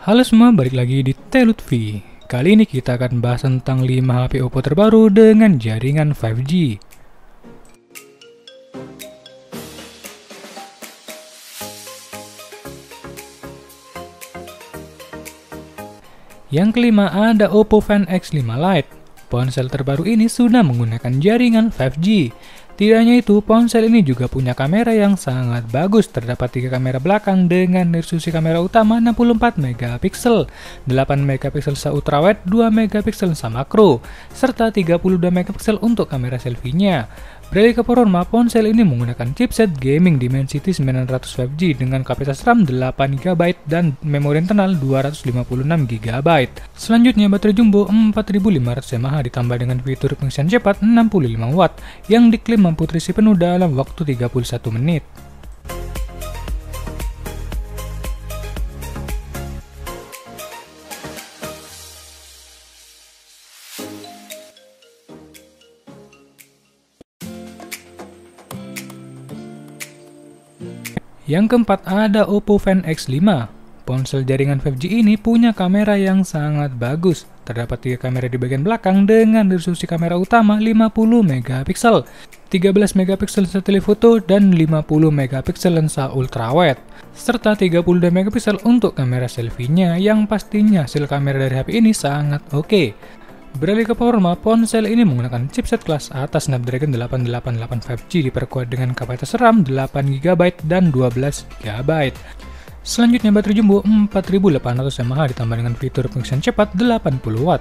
Halo semua, balik lagi di Telutvi. Kali ini kita akan bahas tentang 5 HP Oppo terbaru dengan jaringan 5G. Yang kelima ada Oppo Find X5 Lite. Ponsel terbaru ini sudah menggunakan jaringan 5G. Tidak hanya itu, ponsel ini juga punya kamera yang sangat bagus. Terdapat 3 kamera belakang dengan resolusi kamera utama 64 megapiksel, 8 megapiksel ultrawide, 2 megapiksel makro, serta 32 megapiksel untuk kamera selfie-nya. Beralih ke performa, ponsel ini menggunakan chipset gaming Dimensity 900 5G dengan kapasitas RAM 8GB dan memori internal 256GB. Selanjutnya, baterai jumbo 4500 mAh ditambah dengan fitur pengisian cepat 65 watt yang diklaim mampu terisi penuh dalam waktu 31 menit. Yang keempat ada Oppo Find X5. Ponsel jaringan 5G ini punya kamera yang sangat bagus. Terdapat 3 kamera di bagian belakang dengan resolusi kamera utama 50 megapiksel, 13 megapiksel lensa telefoto dan 50 megapiksel lensa ultrawide, serta 32 megapiksel untuk kamera selfie-nya yang pastinya hasil kamera dari HP ini sangat oke. Beralih ke performa, ponsel ini menggunakan chipset kelas atas Snapdragon 888 5G diperkuat dengan kapasitas RAM 8GB dan 12GB. Selanjutnya, baterai jumbo 4800 mAh ditambah dengan fitur pengisian cepat 80 watt.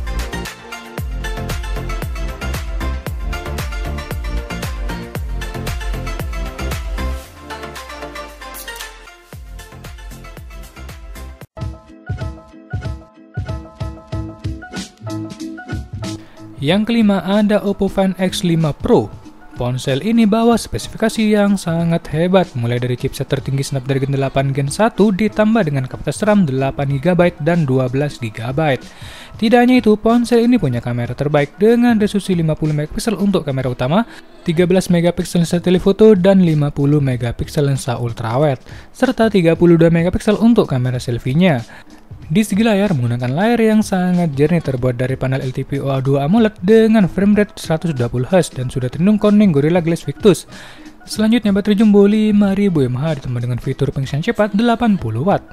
Yang kelima ada Oppo Find X5 Pro. Ponsel ini bawa spesifikasi yang sangat hebat, mulai dari chipset tertinggi Snapdragon 8 Gen 1 ditambah dengan kapasitas RAM 8GB dan 12GB. Tidak hanya itu, ponsel ini punya kamera terbaik dengan resolusi 50 megapiksel untuk kamera utama, 13 megapiksel lensa telefoto dan 50 megapiksel lensa ultrawide, serta 32 megapiksel untuk kamera selfie-nya. Di segi layar menggunakan layar yang sangat jernih terbuat dari panel LTPO2 AMOLED dengan frame rate 120Hz dan sudah terlindung Corning Gorilla Glass Victus. Selanjutnya, baterai jumbo 5000 mAh ditambah dengan fitur pengisian cepat 80 watt.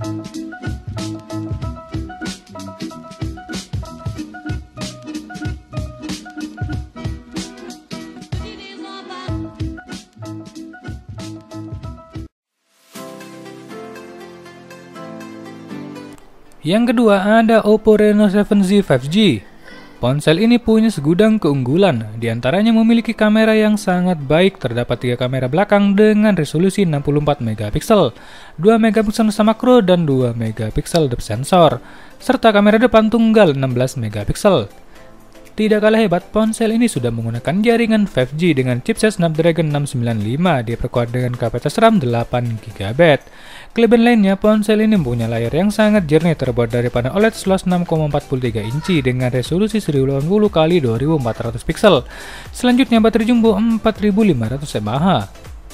Yang kedua ada Oppo Reno 7Z 5G. Ponsel ini punya segudang keunggulan, diantaranya memiliki kamera yang sangat baik. Terdapat 3 kamera belakang dengan resolusi 64 megapiksel, 2 megapiksel makro dan 2 megapiksel depth sensor, serta kamera depan tunggal 16 megapiksel. Tidak kalah hebat, ponsel ini sudah menggunakan jaringan 5G dengan chipset Snapdragon 695 diperkuat dengan kapasitas RAM 8GB. Kelebihan lainnya, ponsel ini mempunyai layar yang sangat jernih terbuat dari panel OLED seluas 6,43 inci dengan resolusi 1080x2400 pixel. Selanjutnya, baterai jumbo 4500 mAh.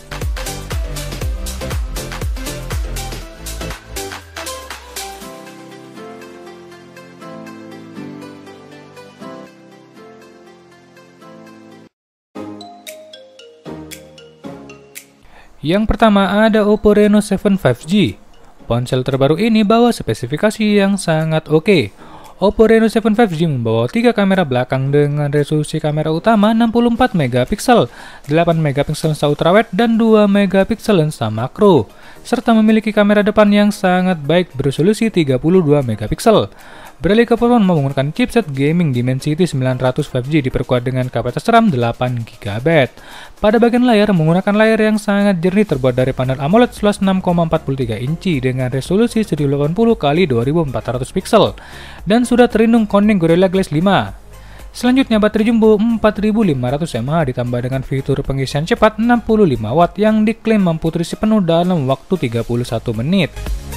Yang pertama ada Oppo Reno 7 5G. Ponsel terbaru ini bawa spesifikasi yang sangat oke. Oppo Reno 7 5G membawa 3 kamera belakang dengan resolusi kamera utama 64 megapiksel, 8 megapiksel lensa ultrawide dan 2 megapiksel lensa makro, serta memiliki kamera depan yang sangat baik beresolusi 32 megapiksel. Beralih ke performa menggunakan chipset gaming Dimensity 900 5G diperkuat dengan kapasitas RAM 8GB. Pada bagian layar menggunakan layar yang sangat jernih terbuat dari panel AMOLED seluas 6,43 inci dengan resolusi 1080x2400 pixel dan sudah terlindung Corning Gorilla Glass 5. Selanjutnya, baterai jumbo 4500 mAh ditambah dengan fitur pengisian cepat 65 watt yang diklaim mampu terisi penuh dalam waktu 31 menit.